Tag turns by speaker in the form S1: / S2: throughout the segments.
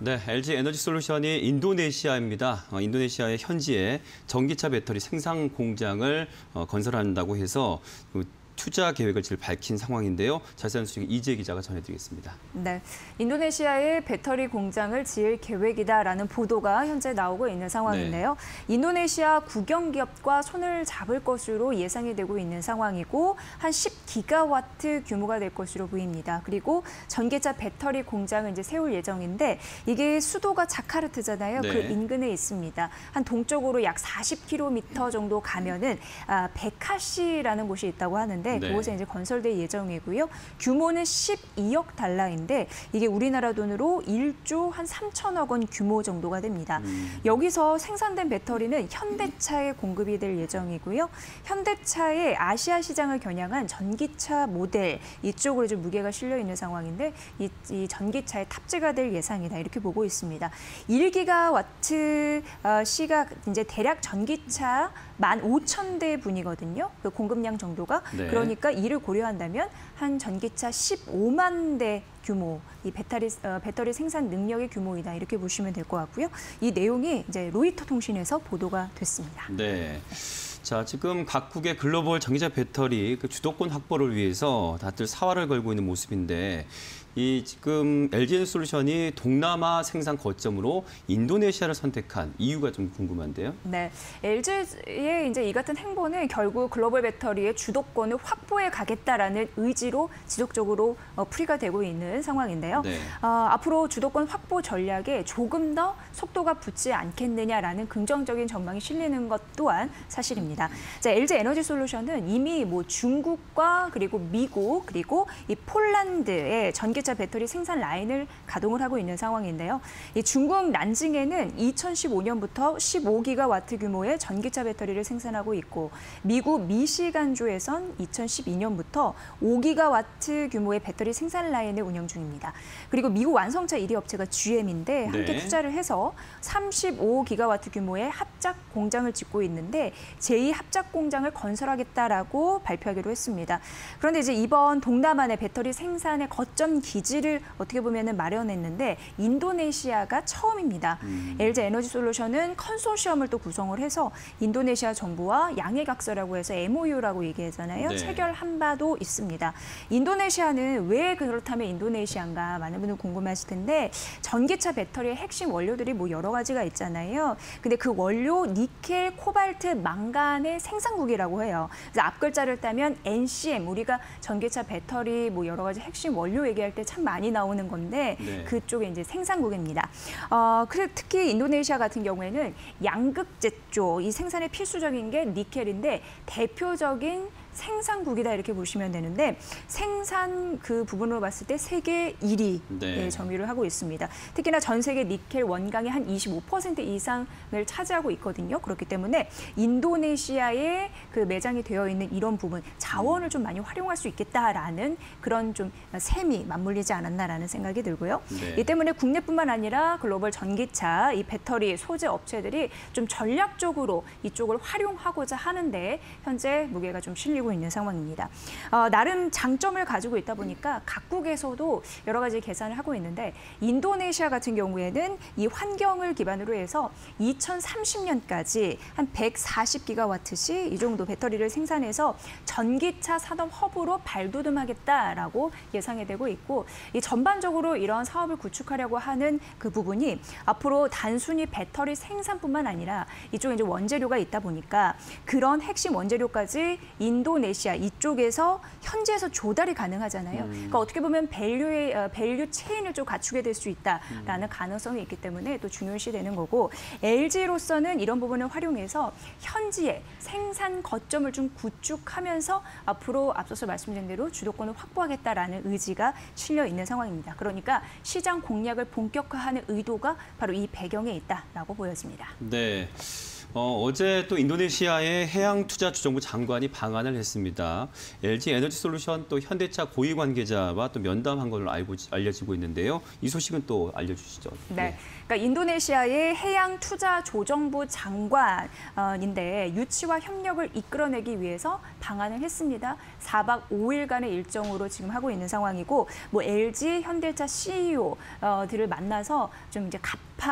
S1: 네, LG 에너지솔루션이 인도네시아입니다. 인도네시아의 현지에 전기차 배터리 생산 공장을 건설한다고 해서 투자 계획을 지금 밝힌 상황인데요. 자세한 소식 이재 기자가 전해드리겠습니다.
S2: 네, 인도네시아에 배터리 공장을 지을 계획이다라는 보도가 현재 나오고 있는 상황인데요. 네. 인도네시아 국영기업과 손을 잡을 것으로 예상이 되고 있는 상황이고 한 10기가와트 규모가 될 것으로 보입니다. 그리고 전기차 배터리 공장을 이제 세울 예정인데 이게 수도가 자카르타잖아요.
S1: 네.
S2: 그 인근에 있습니다. 한 동쪽으로 약 40km 정도 가면은 베카시라는 곳이 있다고 하는데 그곳에 이제 건설될 예정이고요. 규모는 12억 달러인데 이게 우리나라 돈으로 1조 한 3천억 원 규모 정도가 됩니다. 여기서 생산된 배터리는 현대차에 공급이 될 예정이고요. 현대차의 아시아 시장을 겨냥한 전기차 모델 이쪽으로 좀 무게가 실려 있는 상황인데 이 전기차에 탑재가 될 예상이다 이렇게 보고 있습니다. 1기가와트 시가 이제 대략 전기차 15,000대 분이거든요. 그 공급량 정도가.
S1: 네.
S2: 그러니까 이를 고려한다면 한 전기차 15만 대 규모, 이 배터리 생산 능력의 규모이다 이렇게 보시면 될 것 같고요. 이 내용이 이제 로이터 통신에서 보도가 됐습니다.
S1: 네. 자, 지금 각국의 글로벌 전기차 배터리 그 주도권 확보를 위해서 다들 사활을 걸고 있는 모습인데 이 지금 LG에너지솔루션이 동남아 생산 거점으로 인도네시아를 선택한 이유가 좀 궁금한데요.
S2: 네, LG의 이제 이 같은 행보는 결국 글로벌 배터리의 주도권을 확보해 가겠다라는 의지로 지속적으로 풀이가 되고 있는 상황인데요.
S1: 네.
S2: 앞으로 주도권 확보 전략에 조금 더 속도가 붙지 않겠느냐라는 긍정적인 전망이 실리는 것 또한 사실입니다. 자, LG 에너지솔루션은 이미 뭐 중국과 그리고 미국 그리고 이 폴란드의 전기차 배터리 생산 라인을 가동을 하고 있는 상황인데요. 이 중국 난징에는 2015년부터 15기가와트 규모의 전기차 배터리를 생산하고 있고 미국 미시간주에선 2012년부터 5기가와트 규모의 배터리 생산 라인을 운영 중입니다. 그리고 미국 완성차 1위 업체가 GM인데 함께 투자를 해서 35기가와트 규모의 합작 공장을 짓고 있는데 제2합작 공장을 건설하겠다라고 발표하기로 했습니다. 그런데 이제 이번 동남아 내 배터리 생산의 거점 기지를 어떻게 보면 마련했는데 인도네시아가 처음입니다. LG 에너지솔루션은 컨소시엄을 또 구성을 해서 인도네시아 정부와 양해각서라고 해서 MOU라고 얘기하잖아요.
S1: 네.
S2: 체결한 바도 있습니다. 인도네시아는 왜 그렇다면 인도네시아인가 많은 분들 궁금하실 텐데 전기차 배터리의 핵심 원료들이 뭐 여러 가지가 있잖아요. 근데 그 원료 니켈, 코발트, 망간의 생산국이라고 해요. 그래서 앞글자를 따면 NCM, 우리가 전기차 배터리 뭐 여러 가지 핵심 원료 얘기할 때 참 많이 나오는 건데 그쪽에 이제 생산국입니다. 특히 인도네시아 같은 경우에는 양극재조, 이 생산에 필수적인 게 니켈인데 대표적인 생산국이다 이렇게 보시면 되는데 생산 그 부분으로 봤을 때 세계 1위 점유를 하고 있습니다. 특히나 전 세계 니켈 원강의 한 25% 이상을 차지하고 있거든요. 그렇기 때문에 인도네시아에 그 매장이 되어 있는 이런 부분 자원을 좀 많이 활용할 수 있겠다라는 그런 좀 셈이 맞물리지 않았나라는 생각이 들고요. 이 때문에 국내뿐만 아니라 글로벌 전기차 이 배터리 소재 업체들이 좀 전략적으로 이쪽을 활용하고자 하는데 현재 무게가 좀 실리고 있는 상황입니다. 나름 장점을 가지고 있다 보니까 각국에서도 여러 가지 계산을 하고 있는데 인도네시아 같은 경우에는 이 환경을 기반으로 해서 2030년까지 한 140기가와트씩 이 정도 배터리를 생산해서 전기차 산업 허브로 발돋움하겠다라고 예상이 되고 있고 이 전반적으로 이런 사업을 구축하려고 하는 그 부분이 앞으로 단순히 배터리 생산뿐만 아니라 이쪽에 이제 원재료가 있다 보니까 그런 핵심 원재료까지 인도네시아 이쪽에서 현지에서 조달이 가능하잖아요. 그러니까 어떻게 보면 밸류 체인을 좀 갖추게 될 수 있다라는 가능성이 있기 때문에 또 중요시 되는 거고 LG로서는 이런 부분을 활용해서 현지의 생산 거점을 좀 구축하면서 앞으로 앞서서 말씀드린 대로 주도권을 확보하겠다라는 의지가 실려 있는 상황입니다. 그러니까 시장 공략을 본격화하는 의도가 바로 이 배경에 있다라고 보여집니다.
S1: 네. 어제 또 인도네시아의 해양투자주정부 장관이 방한을 했습니다. LG 에너지솔루션 또 현대차 고위 관계자와 또 면담한 걸로 알려지고 있는데요. 이 소식은 또 알려주시죠.
S2: 네. 그러니까 인도네시아의 해양투자조정부 장관인데 유치와 협력을 이끌어내기 위해서 방한을 했습니다. 4박 5일간의 일정으로 지금 하고 있는 상황이고, 뭐 LG, 현대차 CEO들을 만나서 좀 이제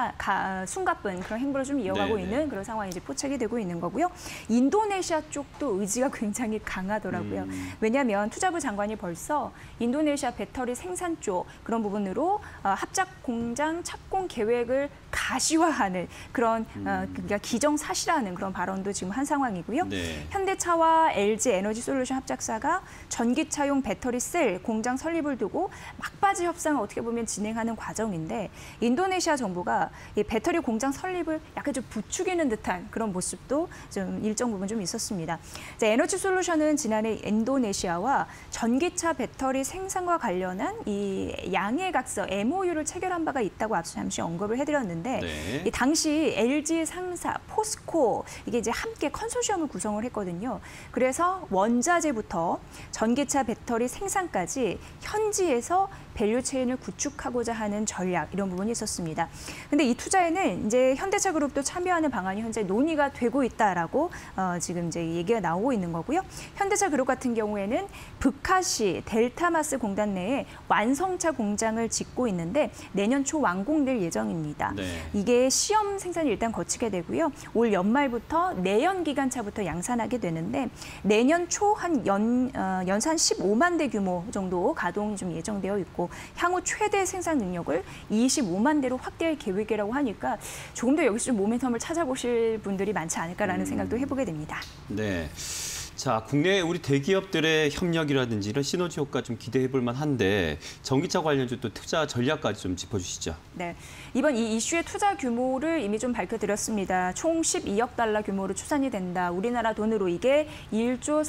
S2: 숨가쁜 그런 행보를 좀 이어가고
S1: 네네.
S2: 있는 그런 상황이 이제 포착이 되고 있는 거고요. 인도네시아 쪽도 의지가 굉장히 강하더라고요. 왜냐하면 투자부 장관이 벌써 인도네시아 배터리 생산 쪽 그런 부분으로 합작 공장 착공 계획을 가시화하는 그런 그러니까 기정사실화하는 그런 발언도 지금 한 상황이고요.
S1: 네.
S2: 현대차와 LG 에너지솔루션 합작사가 전기차용 배터리 셀 공장 설립을 두고 막바지 협상을 어떻게 보면 진행하는 과정인데, 인도네시아 정부가 이 배터리 공장 설립을 약간 좀 부추기는 듯한 그런 모습도 좀 일정 부분 좀 있었습니다. 에너지솔루션은 지난해 인도네시아와 전기차 배터리 생산과 관련한 이 양해각서 MOU를 체결한 바가 있다고 앞서 잠시 언급을 해드렸는데,
S1: 네.
S2: 이 당시 LG 상사, 포스코 이게 이제 함께 컨소시엄을 구성을 했거든요. 그래서 원자재부터 전기차 배터리 생산까지 현지에서 밸류체인을 구축하고자 하는 전략, 이런 부분이 있었습니다. 근데 이 투자에는 이제 현대차 그룹도 참여하는 방안이 현재 논의가 되고 있다라고 지금 이제 얘기가 나오고 있는 거고요. 현대차 그룹 같은 경우에는 북하시 델타마스 공단 내에 완성차 공장을 짓고 있는데 내년 초 완공될 예정입니다.
S1: 네.
S2: 이게 시험 생산이 일단 거치게 되고요. 올 연말부터 내연 기관차부터 양산하게 되는데, 내년 초 한 연산 15만 대 규모 정도 가동이 좀 예정되어 있고, 향후 최대 생산 능력을 25만 대로 확대할 계획이라고 하니까 조금 더 여기서 좀 모멘텀을 찾아보실 분들이 많지 않을까라는 생각도 해보게 됩니다.
S1: 네. 자, 국내 우리 대기업들의 협력이라든지 이런 시너지 효과 좀 기대해 볼 만한데, 전기차 관련주 또 투자 전략까지 좀 짚어주시죠.
S2: 네, 이번 이 이슈의 투자 규모를 이미 좀 밝혀드렸습니다. 총 12억 달러 규모로 추산이 된다. 우리나라 돈으로 이게 1조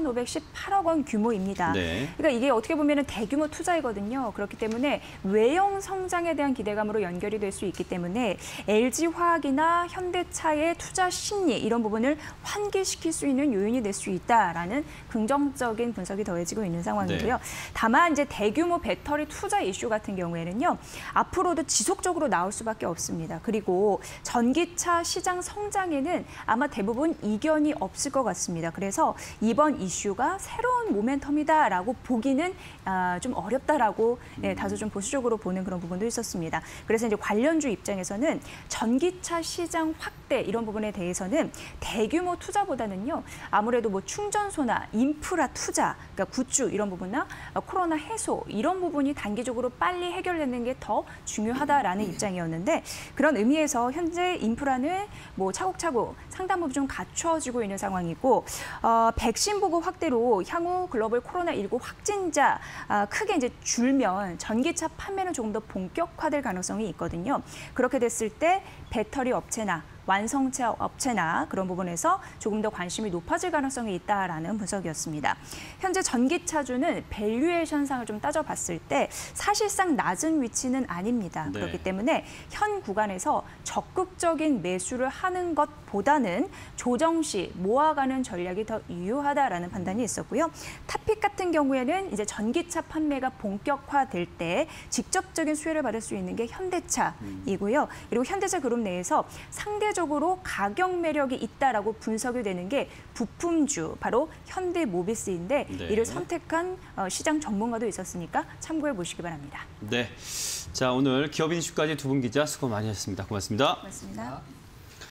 S2: 3,518억 원 규모입니다.
S1: 네.
S2: 그러니까 이게 어떻게 보면 대규모 투자이거든요. 그렇기 때문에 외형 성장에 대한 기대감으로 연결이 될 수 있기 때문에 LG화학이나 현대차의 투자 심리, 이런 부분을 환기시킬 수 있는 요인이 될 수 있다라는 긍정적인 분석이 더해지고 있는 상황이고요.
S1: 네.
S2: 다만 이제 대규모 배터리 투자 이슈 같은 경우에는요, 앞으로도 지속적으로 나올 수밖에 없습니다. 그리고 전기차 시장 성장에는 아마 대부분 이견이 없을 것 같습니다. 그래서 이번 이슈가 새로운 모멘텀이다라고 보기는 좀 어렵다라고 다소 좀 보수적으로 보는 그런 부분도 있었습니다. 그래서 이제 관련주 입장에서는 전기차 시장 확대 이런 부분에 대해서는 대규모 투자보다는요, 아무래도 뭐 충전소나 인프라 투자, 그러니까 굿즈 이런 부분이나 코로나 해소 이런 부분이 단기적으로 빨리 해결되는 게 더 중요하다라는 입장이었는데, 그런 의미에서 현재 인프라는 뭐 차곡차곡 상당 부분 좀 갖춰지고 있는 상황이고, 백신 보급 확대로 향후 글로벌 코로나19 확진자 크게 이제 줄면 전기차 판매는 조금 더 본격화될 가능성이 있거든요. 그렇게 됐을 때 배터리 업체나 완성차 업체나 그런 부분에서 조금 더 관심이 높아질 가능성이 있다라는 분석이었습니다. 현재 전기차주는 밸류에이션상을 좀 따져봤을 때 사실상 낮은 위치는 아닙니다.
S1: 네.
S2: 그렇기 때문에 현 구간에서 적극적인 매수를 하는 것보다는 조정 시 모아가는 전략이 더 유효하다라는 판단이 있었고요. 탑픽 같은 경우에는 이제 전기차 판매가 본격화될 때 직접적인 수혜를 받을 수 있는 게 현대차이고요. 그리고 현대차 그룹 내에서 상대적으로 가격 매력이 있다라고 분석이 되는 게 부품주, 바로 현대모비스인데
S1: 네.
S2: 이를 선택한 시장 전문가도 있었으니까 참고해 보시기 바랍니다.
S1: 네. 자, 오늘 기업 인슈까지 두 분 기자 수고 많이 하셨습니다. 고맙습니다.
S2: 고맙습니다.